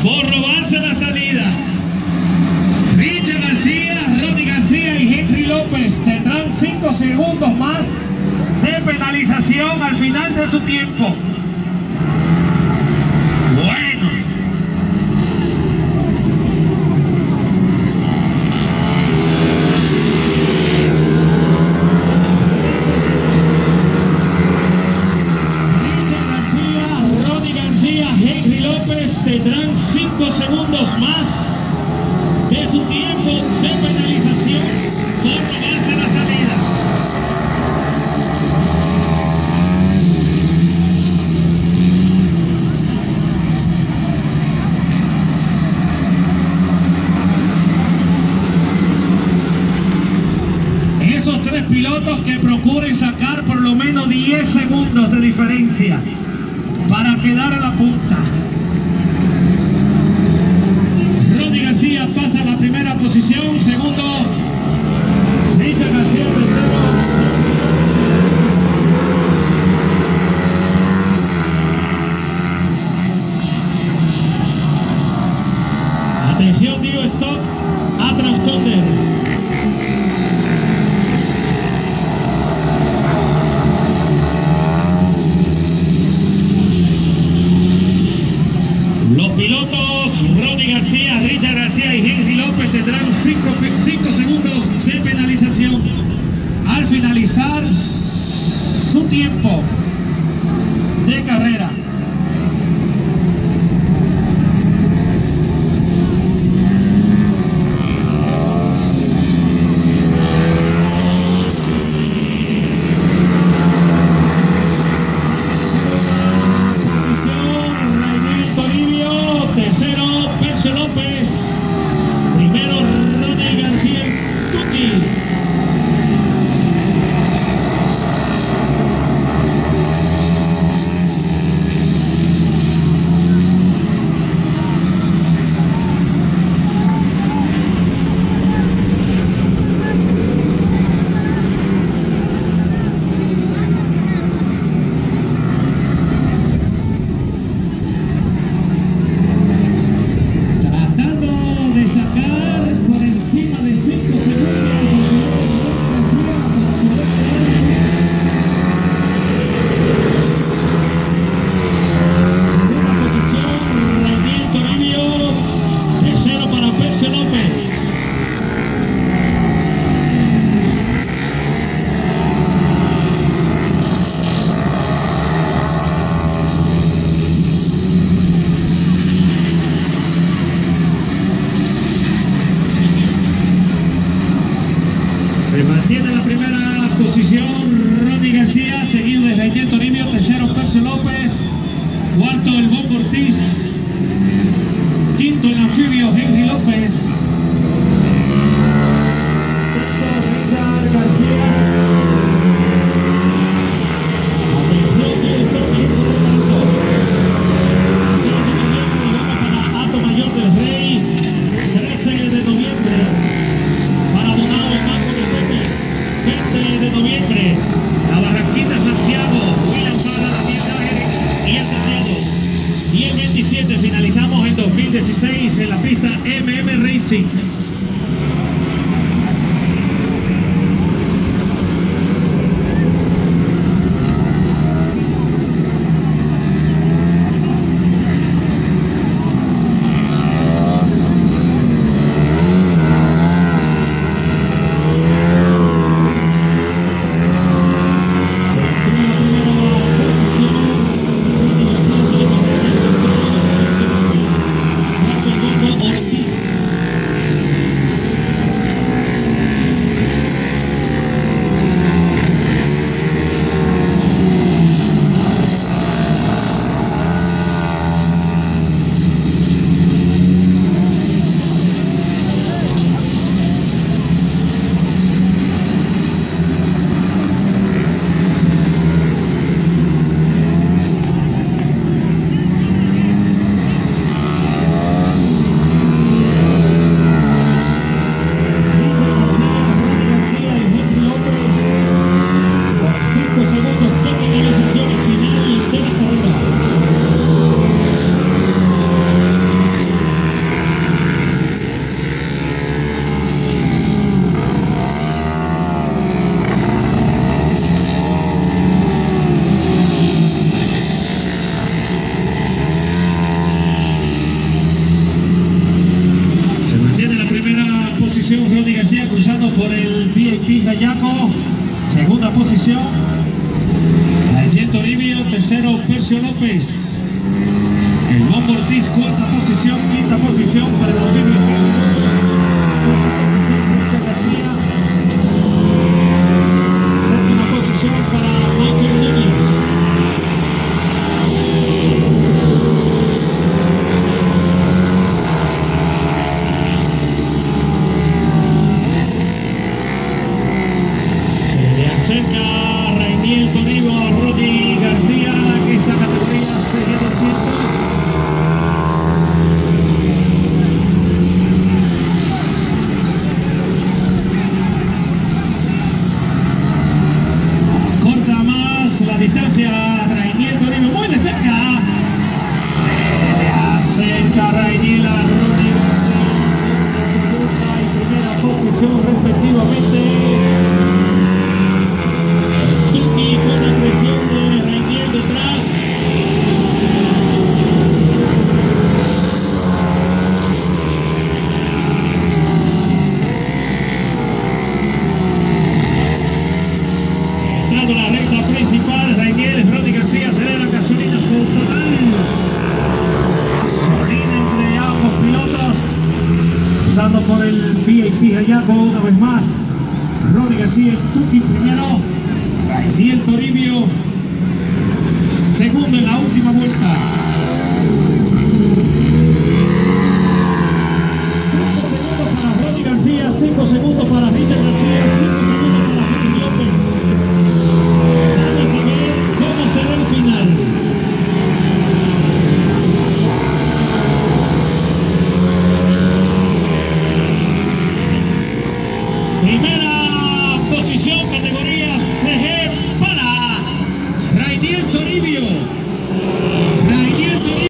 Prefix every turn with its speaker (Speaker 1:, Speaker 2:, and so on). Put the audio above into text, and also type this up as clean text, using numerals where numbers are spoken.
Speaker 1: por robarse la salida. Richard García, Ronnie García y Henry López tendrán 5 segundos más de penalización al final de su tiempo. Bueno. Richard García, Ronnie García, Henry López tendrán 5 segundos más de su tiempo de penalización por robarse la salida. Esos 3 pilotos que procuren sacar por lo menos 10 segundos de diferencia para quedar a la punta. Ronnie García pasa a la primera posición, segundo Richard García, tercero. Atención, digo stop a transponder. Los pilotos Ronnie García, Richard García y Henry López tendrán 5 segundos de penalización al finalizar su tiempo de carrera. Tercero, Percio López. Primero, Ronnie García Tuki. Se mantiene la primera posición Ronnie García, seguido de Rainier Toribio, tercero Percio López, cuarto el Bombo Ortiz, quinto el anfibio Henry López, sexto Richard García. Atención, director para Hato Mayor del Rey, 13 de noviembre. Para Donado Marco de Pepe, 20 de noviembre. La Barranquita, Santiago, William Parra, Daniel Dager y el Santiago. Y el 27 finalizamos en 2016 en la pista MM Racing. posición Ronnie García cruzando por el VIP Gallaco. Segunda posición Daniel Toribio. Tercero Percio López. El Bombo Ortiz, cuarta posición. Quinta posición para el Toribio. Séptima posición para Michael Núñez. Cerca Rainiel Toribio a Ronnie García, que esta categoría sería 200. Corta más la distancia Rainiel Toribio, muy de cerca. Se le acerca Rainiel a Ronnie García, segunda y primera posición respectivamente. Y con la presión de Rainiel detrás. Entrando a la recta principal, Rainiel, Ronnie García acelera gasolina por total. Gasolina entre ambos pilotos. Pasando por el VIP Gallaco una vez más. Ronnie García, Tuki primero. Rainiel Toribio, segundo en la última vuelta.